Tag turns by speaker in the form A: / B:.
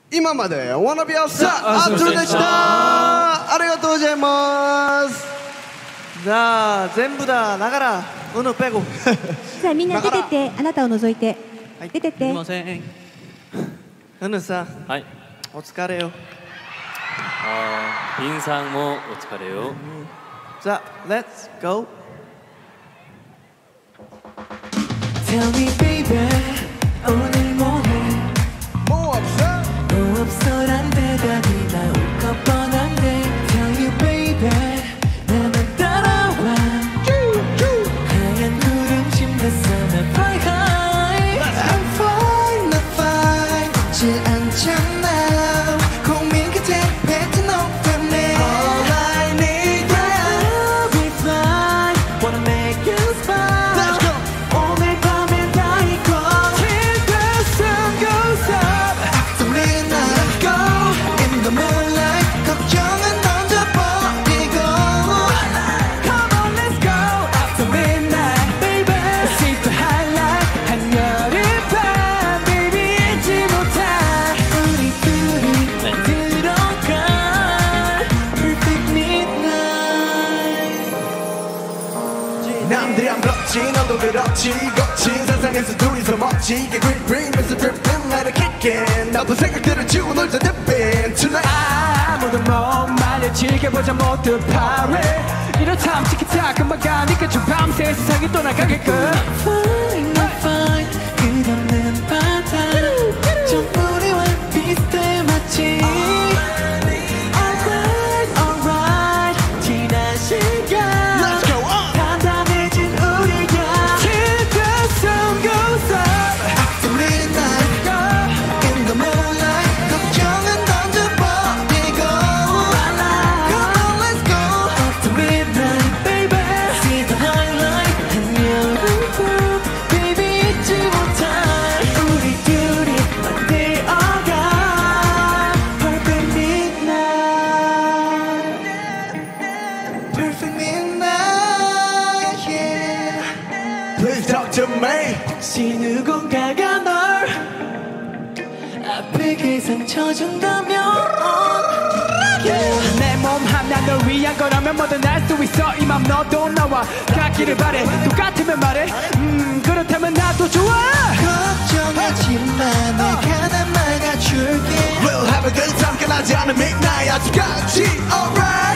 A: 今までwanna be a star 아스트로でした。ありがとうございます。
B: さあ全部だながらうぬペゴ
C: さあみんな出てって、あなたを除いて、出てって。
B: すいません。うぬさん、
D: はい、
B: お疲れよ。
D: 빈상もお疲れよ。
B: さあ Let's go.
E: Tell me baby 오늘 뭐해
A: 뭐 없어?
E: 뭐 없어란 대답이 나올 것 뻔한데 Tell you baby 나만 따라와 하얀 구름 침대서 나 fly high
A: I'm fine, not fine. 지 않잖아. 고민 끝에 뱉은 너 때문에 All I need
E: I'll be fine Wanna make you smile
A: Let's go.
E: 오늘 밤엔 다 잊고 Till the sun goes up
A: After midnight, go in the moonlight. 걱정은 던져버리고
E: Come on, let's go after midnight, baby. See the highlight. 한여름 밤, baby 잊지 못할 우리 둘이 들어간 perfect midnight.
A: 남들이 안 부럽지 너도 그렇지 거친 세상에서 둘이서 멋지게 green green Mr. Drippin' let it kick in 나쁜 생각들을 지우고 놀자 dippin' tonight.
E: 아무도 못 말려 즐겨보자 모두 party. 이렇다면 티키타 금방 가니까 좀 밤새 세상이 또 나가게끔 Fine, fine 끝없는 바다 좀 우리와 비슷해 마치 Alright, alright 지난 시간
A: Let's go on.
E: 단단해진 우리가 Till the sun goes up
A: After midnight, in the moonlight. 걱정은 던져버리고 Come on, let's go.
E: After midnight, baby. See the highlight. 한여름 밤, baby 잊지 못할 우리 둘이 만들어가 perfect midnight.
A: Perfect midnight, yeah. Please talk to me.
E: 혹시 누군가가 널 아프게 상처 준다면 내 몸 하나 널 위한 거라면 뭐든 할 수 있어 이 맘 너도 나와 같기를 바래 똑같으면 말해 그렇다면 나도 좋아
A: 걱정하지 마, 내가 다 막아줄게. We'll have a good time. 끝나지 않은 midnight. 아직까지 alright.